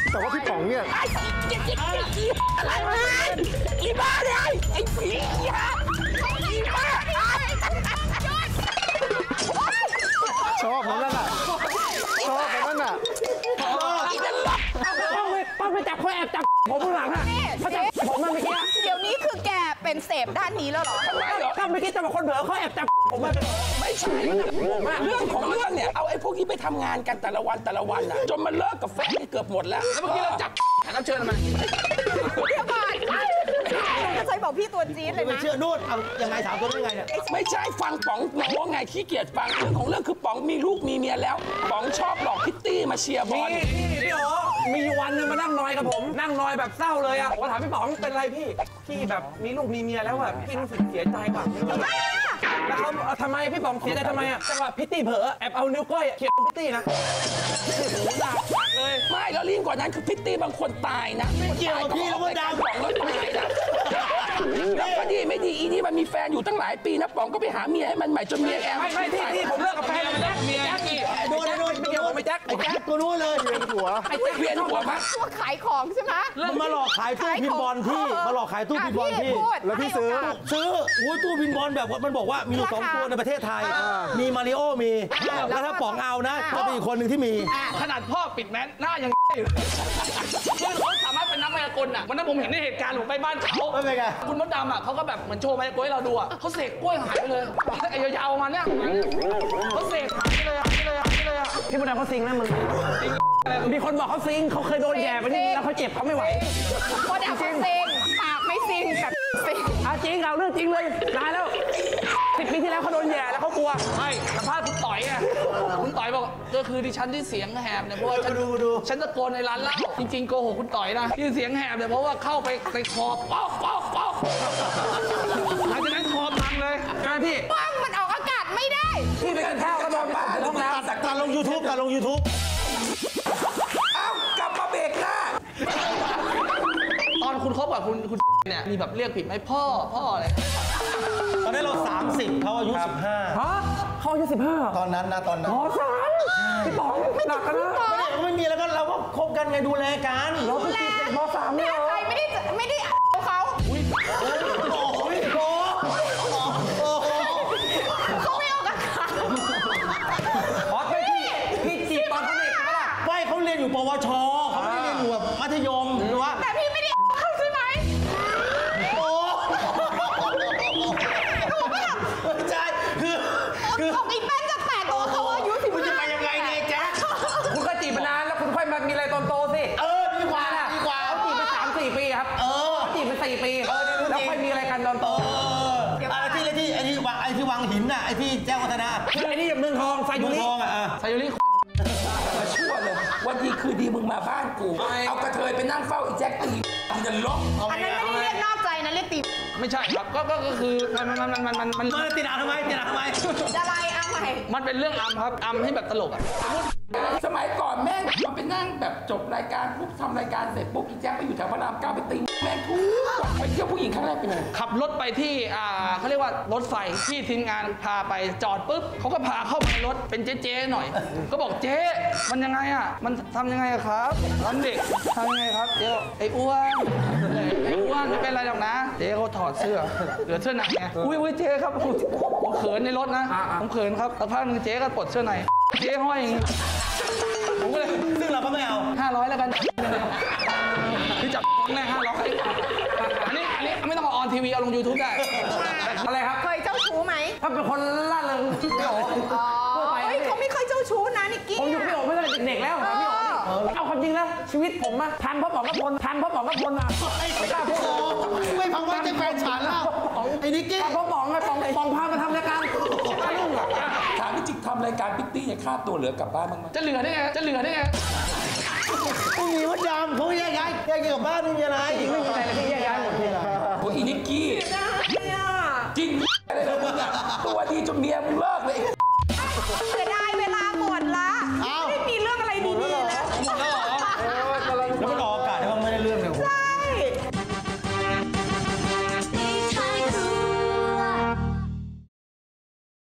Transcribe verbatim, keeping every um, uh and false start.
แต่ว่าพี่ป๋องเนี่ยไอ้อะไรอีบ้าเลยไอ้ผีฮะอีบ้าชอบเหมือนกันอ่ะชอบเหมือนกันอ่ะอีนั่นหรอป้องไปป้องไปจับเขาแอบจับผมข้างหลังฮะเขาจับผมมาเมื่อกี้เดี๋ยวนี้คือแกเป็นเสพด้านนี้แล้วเหรอถ้าเมื่อกี้จะบอกคนเผลอเขาแอบจับผมมาไม่ใช่เรื่องของเรื่องเนี่ยเอาไอ้พวกนี้ไปทำงานกันแต่ละวันแต่ละวันอ่ะจนมันเลิกกับแฟนเกือบหมดแล้วแล้วเมื่อกี้เราจับแขกรับเชิญมาเดี๋ยวก่อนจะใช้บอกพี่ตัวจี๊ดเลยนะไม่เชื่อนู่นเอายังไงถามตัวได้ไงเนี่ยไม่ใช่ฟังป๋องน้องไงขี้เกียจฟังเรื่องของเรื่องคือป๋องมีลูกมีเมียแล้วป๋องชอบหลอกพิตตี้มาเชียร์บอลพี่โอมีวันนึงมานั่งนอยกับผมนั่งนอยแบบเศร้าเลยอ่ะผมถามพี่ป๋องเป็นไรพี่พี่แบบมีลูกมีเมียแล้วแบบพี่รู้สึกเสียใจป่ะแล้วเขาทำไมพี่ป๋องเสียใจทำไมอ่ะจังหวะพิตตี้เผลอแอบเอานิ้วก้อยเขียนพิตตี้นะหนักเลยไม่แล้วยิ่งกว่านั้นคือพิตตี้บางคนตายนะไม่เกี่ยวกับพี่แล้วว่าดาวป๋องแล้วตายนะแล้วก็ดีไม่ดีอีนี่มันมีแฟนอยู่ตั้งหลายปีนะป๋องก็ไปหาเมียให้มันใหม่จนเมียแอมไม่ไม่ที่ที่ผมเลิกกับแฟนแล้วเมียแจ็คกี้โดนโดนไม่เกี่ยวกับไอ้แจ็คไอ้แจ็คตัวนู้นเลยเวียนหัวไอ้แจ็คเวียนหัวมั้ยตัวขายของใช่ไหมมันมาหลอกขายตู้พินบอลพี่มาหลอกขายตู้พินบอลพี่แล้วพี่ซื้อซื้อโอ้ยตู้พินบอลแบบมันบอกว่ามีอยู่สองตัวในประเทศไทยมีมาริโอมีแล้วถ้าป๋องเอานะก็เป็นอีกคนหนึ่งที่มีขนาดพ่อปิดแมสหน้ายังคือเขาสามารถเป็นนักมายากลอ่ะวันนั้นผมเห็นในเหตุการณ์ผมไปบ้านเขาคุณมดดำอ่ะเขาก็แบบเหมือนโชว์มายากลให้เราดูอ่ะเขาเสกกล้วยหายไปเลยไอ้ยาวๆมาเนี่ยเขาเสกหายไปเลยหายไปเลยหายไปเลยพี่มดดำเขาซิงนะมึงมีคนบอกเขาซิงเขาเคยโดนแย่ไปนี่แล้วเขาเจ็บเขาไม่ไหวมดดำเขาซิงปากไม่ซิงกับซิงเอาจริงเอาเรื่องจริงเลยนานแล้วสิบปีที่แล้วเขาโดนแย่แล้วเขากลัวใช่สัมภาษณ์คุณต่อยไงคุณต่อยบอกก็คือดิฉันที่เสียงแหบเนี่ยเพราะว่าฉันฉันตะโกนในร้านเหล้าจริงๆโกหกคุณต่อยนะที่เสียงแหบเนี่ยเพราะว่าเข้าไปในคอป๊อกป๊อกป๊อกหลังจากนั้นคอพังเลยใช่พี่ปังมันออกอากาศไม่ได้พี่ไปกินข้าวก็โดนบ้าต้องแล้วการลง ยูทูบ การลง ยูทูบเอ้ากลับมาเบรกหน้าตอนคุณคบกับคุณคุณเนี่ยมีแบบเรียกผิดไหมพ่อพ่ออะไรตอนนี้เราสามสิบเขาอายุสิบห้าฮะเขาอายุสิบห้าตอนนั้นนะตอนนั้นอ๋อสามพี่ป๋องหนักกันนะไม่ได้ไม่มีแล้วก็เราก็คบกันไงดูแลกันเราเป็นพี่เป็นมสามเนี่ยใครไม่ได้ไม่ได้เอาเขาอุ้ยโอ้ยโอ้โอ้เขาไม่เอากันค่ะอ๋อไม่พี่พี่จีบตอนเขาเด็กใช่ไหมล่ะไม่เขาเรียนอยู่ปวชเขาไม่ได้เรียนอยู่แบบมัธยมหรือว่าแต่พี่ไม่ได้เขาใช่ไหมโอ้ไม่ใช่คือคือของอีแป้นจะแตกตัวเขาอายุสิบห้าคุณจะไปยังไงเนี่ยแจ๊คคุณก็จีบมานานแล้วคุณค่อยมามีอะไรตอนโตสิเออดีกว่าดีกว่าเขาจีบไปสามสี่ปีครับเออเขาจีบไปสี่ปีแล้วค่อยมีอะไรกันตอนโตไอ้ที่ไอ้ที่ไอ้ที่วางไอ้ที่วางหินน่ะไอ้ที่แจ้งวัฒนะไอ้นี่เมืองทองไซยูริทองอ่ะไซยูริมาชั่วเลยวันดีคือดีมึงมาบ้านกูเอากระเทยไปนั่งเฝ้าอีแจ็คตีมึงจะล็อกอันนั้นไม่ได้เรียกนอกใจนะเรียกตีไม่ใช่ครับก็ก็คือมันมันมันมันมันมันมันติดอ่างทำไมติดอ่างทำไมอะไรอ่ะใหม่มันเป็นเรื่องอัมครับอัมที่แบบตลกอ่ะสมัยก่อนแม่งมันไปนั่งแบบจบรายการปุ๊บทำรายการเสร็จปุ๊บอีแจ็คไปอยู่แถวพระรามเก้าไปตีแม่งทุกวันไปเที่ยวผู้หญิงครั้งแรกเป็นไงขับรถไปที่อ่าเขาเรียกว่ารถไฟที่ทีมงานพาไปจอดปุ๊บเขาก็พาเข้าไปรถเป็นเจ๊ๆหน่อยก็บอกเจ๊มันยังไงอ่ะมันทำยังไงครับร้านเด็กทำยังไงครับเดี๋ยวไอ้อ้วนไอ้อ้วนไม่เป็นไรหรอกนะเจ๊เขาถอดเสื้อเหลือเสื้อในไงอุ้ยอุ้ยเจ๊ครับผมเขินในรถนะผมเขินครับสักพักนึงเจ๊ก็ปลดเสื้อในเจ๊ห้อยอย่างนี้ผมก็เลยซึ่งเราก็ไม่เอาห้าร้อยแล้วกันที่จับแน่ห้าร้อยอันนี้อันนี้ไม่ต้องมาออนทีวีเอาลง ยูทูบ ได้อะไรครับเคยเจ้าชู้ไหมถ้าเป็นคนล่าเริงพี่โอ๋เฮ้ยเขาไม่เคยเจ้าชู้นะนิกกี้ผมอยู่พี่โอ๋ไม่ตั้งแต่เด็กๆแล้วพี่โอ๋เอาความจริงนะชีวิตผมอะทันเพราะป๋องกับพลทันเพราะป๋องกับพลอะไม่กล้าพูดไม่พังว่าจะแฟนฉันแล้วไอ้นิกกี้เพราะป๋องไงป๋องป๋องพามาทำรายการลุงอะถามพี่จิ๊กทำรายการพิตตี้เนี่ยค่าตัวเหลือกลับบ้านบ้างไหมจะเหลือได้ไงจะเหลือได้ไงไม่มีวัดยามเขาแยกย้ายแยกกับบ้านไม่มีอะไรไม่มีอะไรที่แยกย้ายหมดเลยโอ้ยนิกกี้จริงอะไรเลยมึงอะตัวดีจนเมียมึงเลิ